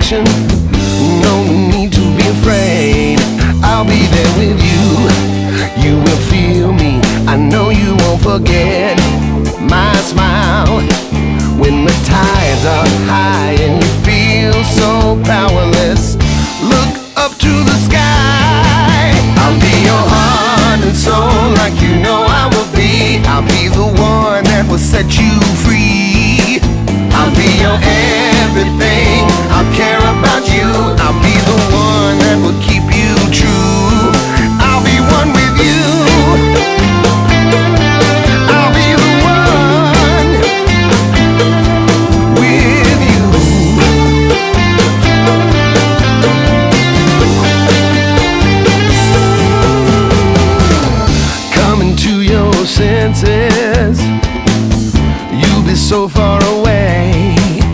direction. No need to be afraid. I'll be there with you. You will feel me. I know you won't forget my smile when the tides are high and you feel so powerless. Look up to the sky. I'll be your heart and soul like you know I will be. I'll be the one that will set you free. I'll be your everything. I'll care about you. I'll be the one that will keep you true. I'll be one with you. I'll be the one with you. Coming to your senses, you'll be so far away.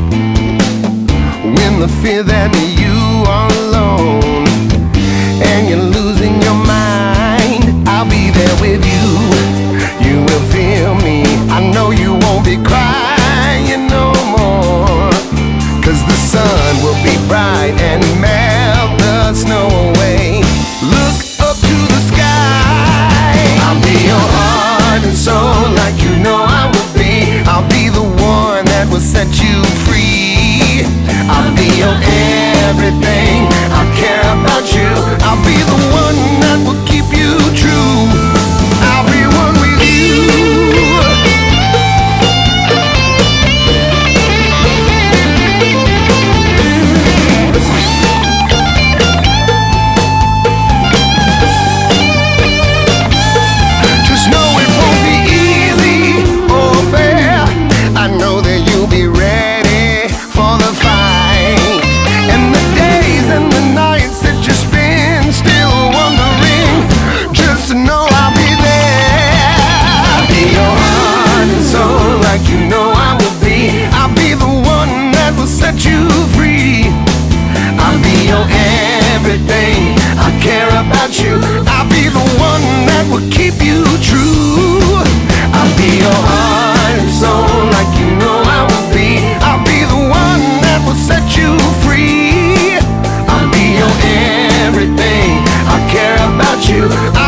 When the fear that you are alone and you're losing your mind, I'll be there with you. You will feel me. I know you won't be crying no more, 'cause the sun will be bright and melt the snow away. Look up to the sky. I'll be your heart and soul like you know I will be. I'll be the one that will set you free. I'll be your everything. I'll care about you. I'll be the one that will keep you true. I'll be one with you. Just know it won't be easy or fair. I know that you'll be ready for the fight, and the days and the nights that you spend still wondering. Just know I'll be there. I'll be your heart and soul like you know I will be. I'll be the one that will set you free. I'll be your everything. I care about you. I'll be the one that will keep you true. I'll be your heart and soul like you know I will be. I'll be the one that will set you free. I'll be your everything. I care about you.